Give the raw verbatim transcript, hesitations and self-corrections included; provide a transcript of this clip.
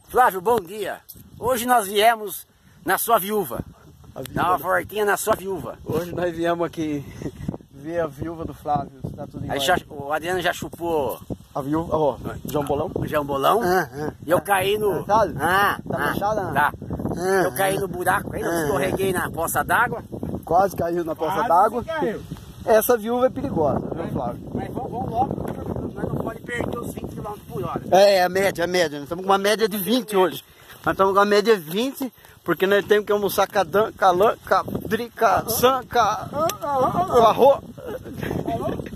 Flávio, bom dia. Hoje nós viemos na sua viúva. Dar uma voltinha na sua viúva. Hoje nós viemos aqui ver a viúva do Flávio. Tá tudo em Aí já, o Adriano já chupou a viúva, ó, João Bolão. o João Bolão. Ah, ah, e eu ah, caí no... Tá, ah, tá ah, fechada? Tá. Ah, eu caí no buraco aí, eu ah, escorreguei na poça d'água. Quase caiu na poça d'água. Essa viúva é perigosa, viu, Flávio? Mas vamos, vamos logo, porque nós não podemos perder os vinte quilômetros por hora. É, a média, a média. Nós estamos com uma média de vinte hoje. Nós estamos com uma média de vinte, porque nós temos que almoçar cadã, calã, cadri, caçã, ca... arroz.